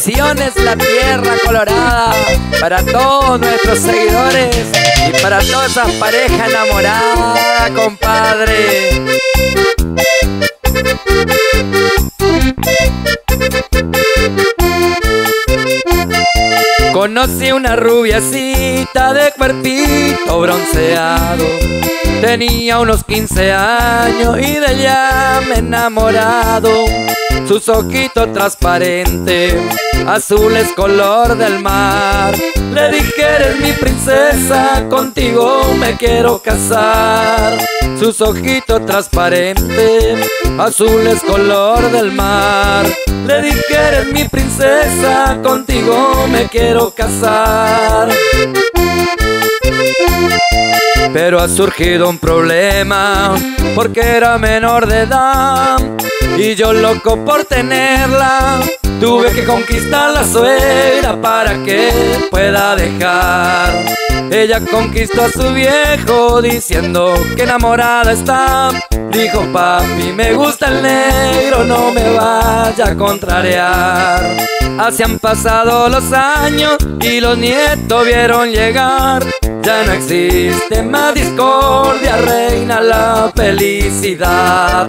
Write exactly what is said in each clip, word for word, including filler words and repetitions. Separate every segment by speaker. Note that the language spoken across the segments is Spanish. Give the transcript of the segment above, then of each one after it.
Speaker 1: Bendiciones la tierra colorada para todos nuestros seguidores y para toda esa pareja enamorada, compadre. Conocí una rubiacita de cuerpito bronceado. Tenía unos quince años y de ella me he enamorado. Sus ojitos transparentes, azules color del mar. Le dije, eres mi princesa, contigo me quiero casar. Sus ojitos transparentes, azules color del mar. Le dije, eres mi princesa, contigo me quiero casar. Pero ha surgido un problema, porque era menor de edad y yo loco por tenerla. Tuve que conquistar la suegra para que pueda dejar. Ella conquistó a su viejo diciendo que enamorada está. Dijo, papi, me gusta el negro, no me vaya a contrariar. Así han pasado los años y los nietos vieron llegar. Ya no existe más discordia, reina la felicidad.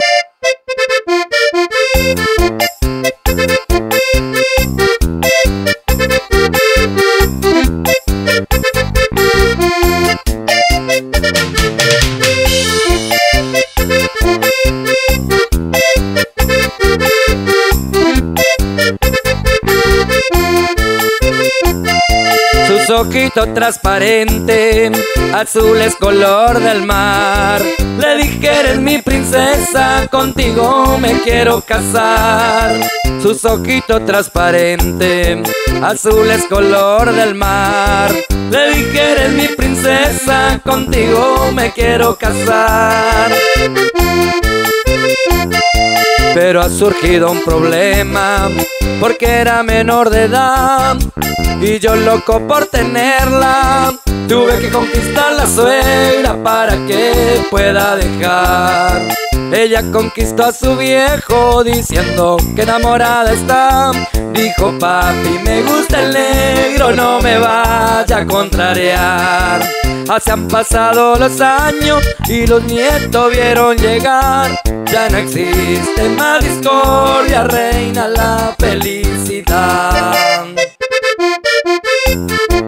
Speaker 1: Sus ojitos transparentes, azules color del mar. Le dije, eres mi princesa, contigo me quiero casar. Sus ojitos transparentes, azules color del mar. Le dije, eres mi princesa, contigo me quiero casar. Pero ha surgido un problema, porque era menor de edad y yo loco por tenerla. Tuve que conquistar la suegra para que pueda dejar. Ella conquistó a su viejo diciendo que enamorada está. Dijo, papi, me gusta el negro, no me vaya a contrariar. Así han pasado los años y los nietos vieron llegar. Ya no existe más discordia, reina la felicidad.